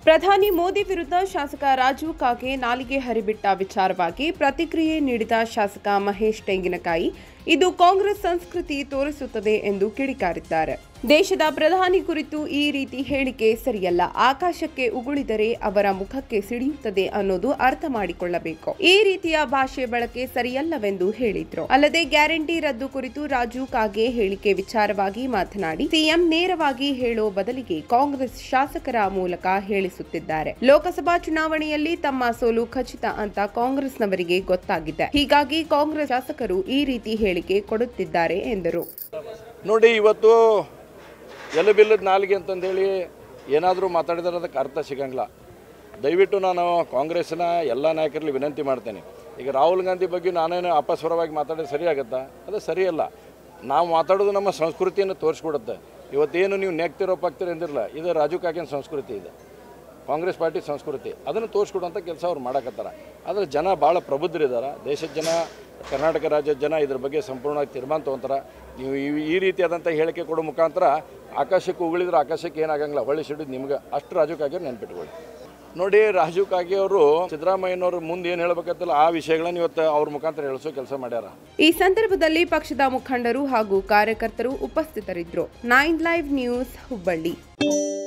ಪ್ರಧಾನಿ ಮೋದಿ ವಿರುದ್ಧ ಶಾಸಕ ರಾಜು ಕಾಗೆ ನಾಲಿಗೆ ಹರಿಬಿಟ್ಟ ವಿಚಾರವಾಗಿ ಪ್ರತಿಕ್ರಿಯೆ ನೀಡಿದ ಶಾಸಕ ಮಹೇಶ್ ತೆಂಗಿನಕಾಯಿ ಇದು ಕಾಂಗ್ರೆಸ್ ಸಂಸ್ಕೃತಿ ತೋರಿಸುತ್ತದೆ ಎಂದು ಕಿಡಿಕಾರಿದ್ದಾರೆ. ದೇಶದ ಪ್ರಧಾನಿ ಕುರಿತು ಈ ರೀತಿ ಹೇಳಿಕೆ ಸರಿಯಲ್ಲ. ಆಕಾಶಕ್ಕೆ ಉಗುಳಿದರೆ ಅವರ ಮುಖಕ್ಕೆ ಸಿಡಿಯುತ್ತದೆ ಅನ್ನೋದು ಅರ್ಥ ಮಾಡಿಕೊಳ್ಳಬೇಕು. ಈ ರೀತಿಯ ಭಾಷೆ ಬಳಕೆ ಸರಿಯಲ್ಲವೆಂದು ಹೇಳಿದ್ರು. ಅಲ್ಲದೆ ಗ್ಯಾರಂಟಿ ರದ್ದು ಕುರಿತು ರಾಜು ಕಾಗೆ ಹೇಳಿಕೆ ವಿಚಾರವಾಗಿ ಮಾತನಾಡಿ ಸಿಎಂ ನೇರವಾಗಿ ಹೇಳೋ ಬದಲಿಗೆ ಕಾಂಗ್ರೆಸ್ ಶಾಸಕರ ಮೂಲಕ ಹೇಳಿಸುತ್ತಿದ್ದಾರೆ. ಲೋಕಸಭಾ ಚುನಾವಣೆಯಲ್ಲಿ ತಮ್ಮ ಸೋಲು ಖಚಿತ ಅಂತ ಕಾಂಗ್ರೆಸ್ನವರಿಗೆ ಗೊತ್ತಾಗಿದೆ. ಹೀಗಾಗಿ ಕಾಂಗ್ರೆಸ್ ಶಾಸಕರು ಈ ರೀತಿ ಹೇಳಿಕೆ ಕೊಡುತ್ತಿದ್ದಾರೆ ಎಂದರು. ನೋಡಿ, ಇವತ್ತು ಎಲಬಿಲ್ಲದ ನಾಲಿಗೆ ಅಂತಂದೇಳಿ ಏನಾದರೂ ಮಾತಾಡಿದರೆ ಅದಕ್ಕೆ ಅರ್ಥ ಸಿಗಂಗಿಲ್ಲ. ದಯವಿಟ್ಟು ನಾನು ಕಾಂಗ್ರೆಸ್ನ ಎಲ್ಲ ನಾಯಕರಲ್ಲಿ ವಿನಂತಿ ಮಾಡ್ತೇನೆ. ಈಗ ರಾಹುಲ್ ಗಾಂಧಿ ಬಗ್ಗೆ ನಾನೇನು ಅಪಸ್ವರವಾಗಿ ಮಾತಾಡೋದು ಸರಿಯಾಗುತ್ತಾ? ಅದು ಸರಿಯಲ್ಲ. ನಾವು ಮಾತಾಡೋದು ನಮ್ಮ ಸಂಸ್ಕೃತಿಯನ್ನು ತೋರಿಸ್ಕೊಡುತ್ತೆ. ಇವತ್ತೇನು ನೀವು ನೆಗ್ತಿರೋ ಪಕ್ತಿರೋ ಎಂದಿರಲ್ಲ, ಇದು ರಾಜು ಕಾಕಿನ ಸಂಸ್ಕೃತಿ ಇದೆ, ಕಾಂಗ್ರೆಸ್ ಪಾರ್ಟಿ ಸಂಸ್ಕೃತಿ. ಅದನ್ನು ತೋರಿಸ್ಕೊಡುವಂಥ ಕೆಲಸ ಅವ್ರು ಮಾಡಕತ್ತಾರ. ಆದರೆ ಜನ ಭಾಳ ಪ್ರಬುದ್ಧರಿದ್ದಾರೆ. ದೇಶದ ಜನ, ಕರ್ನಾಟಕ ರಾಜ್ಯದ ಜನ ಇದ್ರ ಬಗ್ಗೆ ಸಂಪೂರ್ಣವಾಗಿ ತೀರ್ಮಾನ ತೊಗೊಂತಾರೆ. ನೀವು ಈ ರೀತಿಯಾದಂಥ ಹೇಳಿಕೆ ಕೊಡೋ ಮುಖಾಂತರ ಆಕಾಶಕ್ಕೆ ಉಗುಳಿದ್ರೆ ಆಕಾಶಕ್ಕೆ ಏನಾಗಂಗಿಲ್ಲ, ಹೊಳ್ಳಿ ಸಿಡಿದು ನಿಮ್ಗೆ ಅಷ್ಟು ರಾಜು ಕಾಗೆ ನೆನ್ಪಿಟ್ಕೊಳ್ಳಿ. ನೋಡಿ, ರಾಜು ಕಾಗೆ ಅವರು ಸಿದ್ದರಾಮಯ್ಯನವ್ರ ಮುಂದೆ ಏನು ಹೇಳಬೇಕಂತಲ್ಲ ಆ ವಿಷಯಗಳನ್ನ ಇವತ್ತು ಅವ್ರ ಮುಖಾಂತರ ಹೇಳಿಸೋ ಕೆಲಸ ಮಾಡ್ಯಾರ. ಈ ಸಂದರ್ಭದಲ್ಲಿ ಪಕ್ಷದ ಮುಖಂಡರು ಹಾಗೂ ಕಾರ್ಯಕರ್ತರು ಉಪಸ್ಥಿತರಿದ್ದರು. 9 ಲೈವ್ ನ್ಯೂಸ್, ಹುಬ್ಬಳ್ಳಿ.